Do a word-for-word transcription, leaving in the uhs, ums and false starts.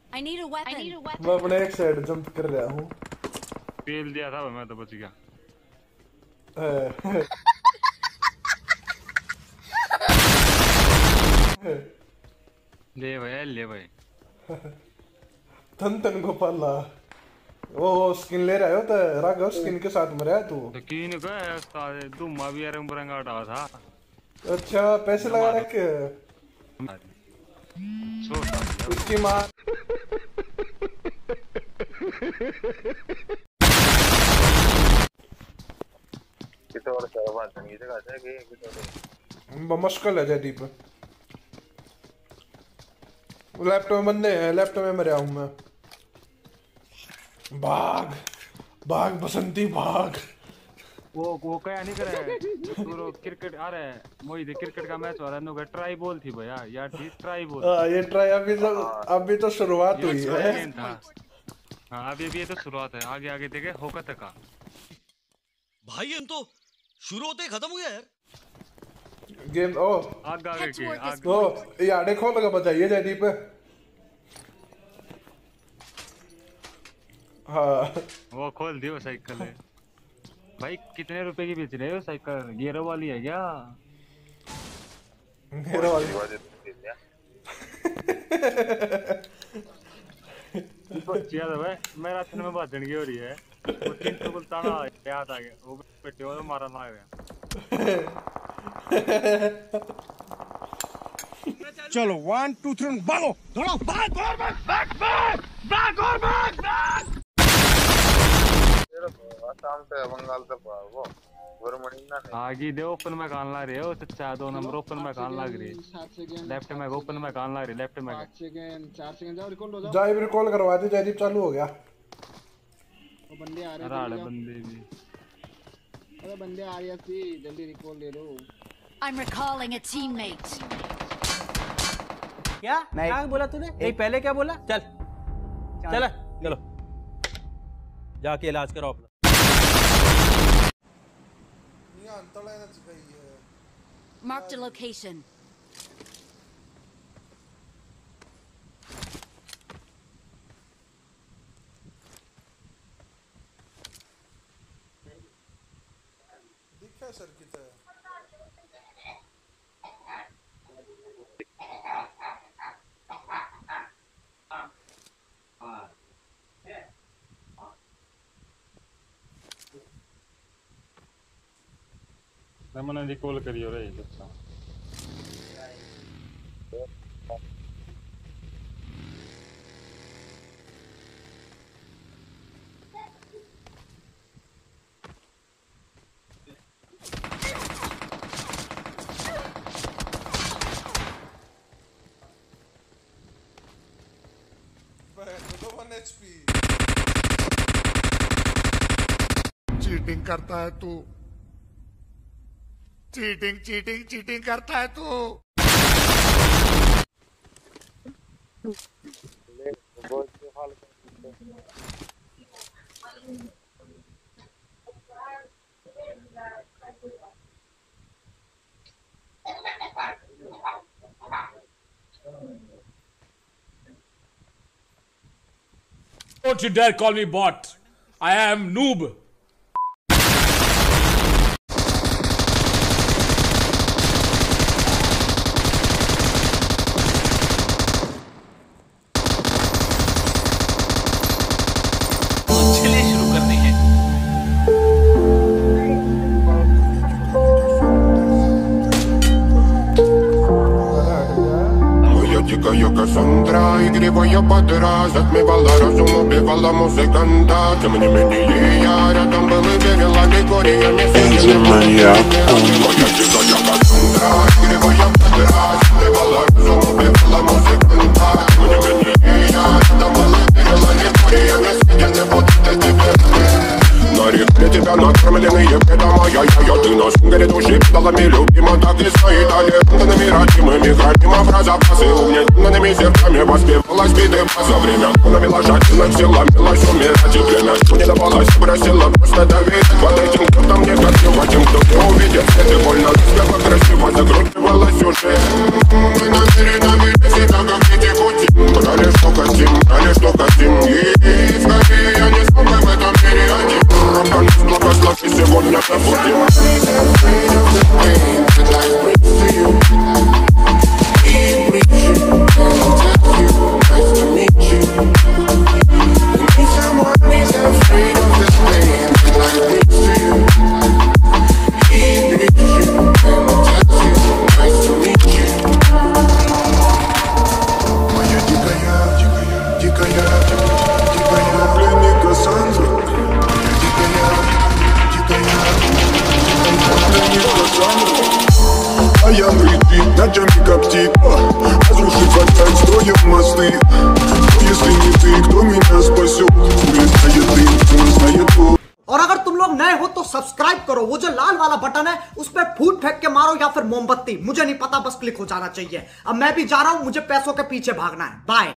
I need a weapon. I need a weapon. मैं अपने एक साइड जंप कर रहा हूँ। पेल दिया था मैं तो बच गया। ले भाई ले भाई। तन तन को पाला। वो स्किन ले रहा है तो राघव स्किन के साथ मरा है तू। स्किन का है उस्ताद धुम्मा भी रंग बिरंगा हटा था। अच्छा पैसे लगा रखे। उसकी माँ कितने और क्या बात है? ये जगह है कि कितने मुश्किल है जयदीप। लैपटॉप में बंदे हैं, लैपटॉप में मरा हूँ मैं। भाग भाग बसंती भाग। वो वो क्या नहीं कर रहा है तो क्रिकेट आ रहा है मोहित क्रिकेट का मैच हो रहा है नो ट्राई बॉल थी भैया यार थी ट्राई बॉल। हां ये ट्राई अभी तो अभी तो शुरुआत हुई है। हां अभी अभी ये तो शुरुआत है आगे आगे देखे होगा तक का भाई हम तो शुरू होते ही खत्म हो गया यार गेम। ओ आगे आगे के आगे ओ ये आड़े खोल लगा बचाइए जयदीप। हाँ वो खोल दियो साइकिल है भाई। कितने रुपए की बेच रहे हो साइकिल? गियर वाली है क्या? गियर वाली बच्चिया तो भाई मेरा रात में बात हो रही है वो तीन तो बोलता ना याद आ गया वो बेटे वो मारा ना गया। चलो वन टू थ्री भागो दौड़ो भाग भाग भाग भाग भाग भाग और भाग भाग। आसाम से बंगाल से वो गवर्नमेंट ना आगे दे ओपन में कान ला रहे हो चाचा दो नंबर ओपन में कान लाग रही है। लेफ्ट में ओपन में कान ला रही लेफ्ट में पाँच सेकंड चार सेकंड जाओ रिकॉल हो जाओ। जाए भी रिकॉल करवा दे जयदीप चालू हो गया। वो बंदे आ रहे हैं अरे बंदे भी अरे बंदे आ रहे हैं सी जल्दी रिकॉल ले लो। I'm recalling a teammate. क्या क्या बोला तूने? नहीं पहले क्या बोला? चल चल चलो जाके इलाज कराओ अपना। Marked a location. दिखा सर कितना मैंने रिकॉल करियो रे अच्छा। चीटिंग करता है तू चीटिंग चीटिंग चीटिंग करता है तू। Don't you dare call me bot. I am noob. Дикая Кассандра, игривая подра, затмевала разум, убивала музыканта. Тем не менее я рядом был и верила легориями. Би джи эм ай. Моя дикая Кассандра, игривая подра, затмевала разум, убивала музыканта. Тем не менее я рядом был и верила легориями. Съедены будут эти верны. На реке тебя накормленные беда моя. Я ты на сингаре души педалами любима. Так и стоит аллеграми родимыми. Хранима фраза фразы угнетенными сердцами воспевалась биты за время. Навела жадина, сила, милась умирать и время. Что не давалось, просила просто давить. Под этим кто-то мне красиво, тем, кто не увидит. Это больно, успеха красиво закручивалась уже. Мы намерены себя как эти кути. Брали, что хотим, брали Моя мрит, ночами коптит, разрушить опять строим мосты. Если не ты, кто меня спасет? Улетает ты, знает Бог. और अगर तुम लोग नए हो तो सब्सक्राइब करो, वो जो लाल वाला बटन है उस पर फूट फेंक के मारो या फिर मोमबत्ती, मुझे नहीं पता, बस क्लिक हो जाना चाहिए। अब मैं भी जा रहा हूं, मुझे पैसों के पीछे भागना है। बाय।